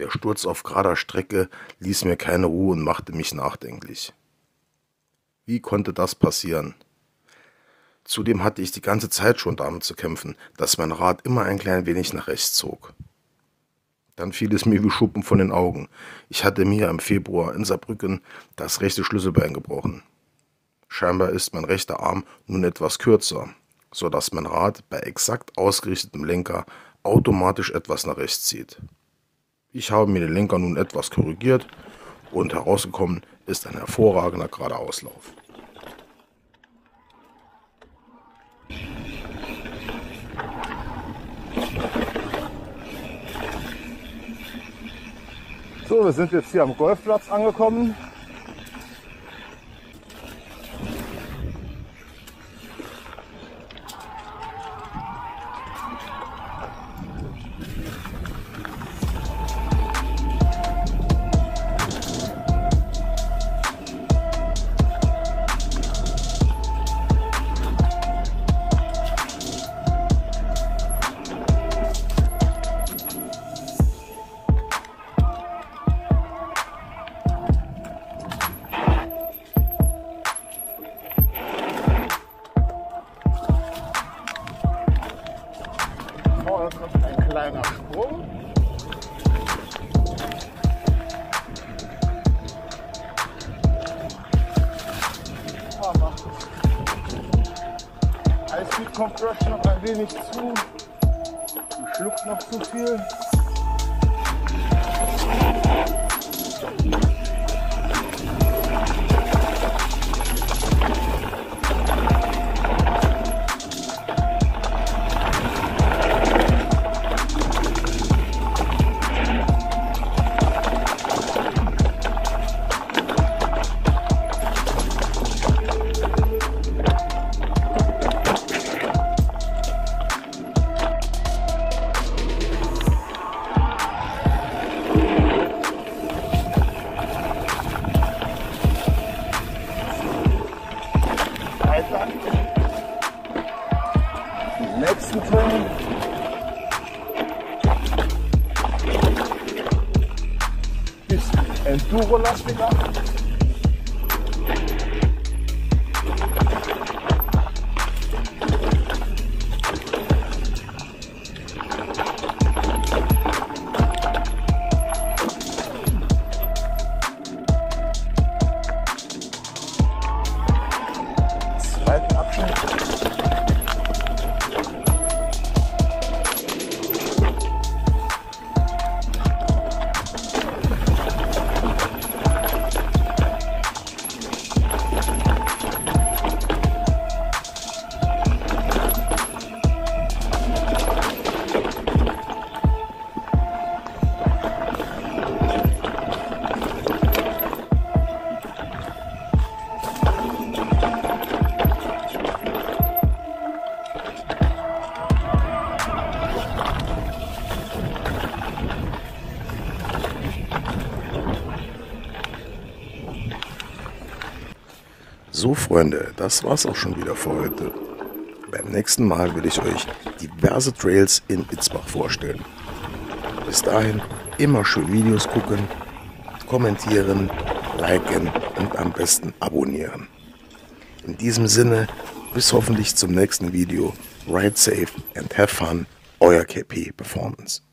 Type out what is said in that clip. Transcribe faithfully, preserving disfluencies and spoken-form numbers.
Der Sturz auf gerader Strecke ließ mir keine Ruhe und machte mich nachdenklich. Wie konnte das passieren? Zudem hatte ich die ganze Zeit schon damit zu kämpfen, dass mein Rad immer ein klein wenig nach rechts zog. Dann fiel es mir wie Schuppen von den Augen. Ich hatte mir im Februar in Saarbrücken das rechte Schlüsselbein gebrochen. Scheinbar ist mein rechter Arm nun etwas kürzer, so dass mein Rad bei exakt ausgerichtetem Lenker automatisch etwas nach rechts zieht. Ich habe mir den Lenker nun etwas korrigiert und herausgekommen ist ein hervorragender gerader Auslauf. So, wir sind jetzt hier am Golfplatz angekommen. Ein kleiner Sprung. Ah, macht High Speed Compression noch ein wenig zu. Schluckt noch zu viel. Nächsten Turn. Bisschen Enduro-lastiger. Zweiten Abschnitt. So Freunde, das war's auch schon wieder für heute. Beim nächsten Mal will ich euch diverse Trails in Itzbach vorstellen. Bis dahin immer schön Videos gucken, kommentieren, liken und am besten abonnieren. In diesem Sinne, bis hoffentlich zum nächsten Video. Ride safe and have fun, euer K P Performance.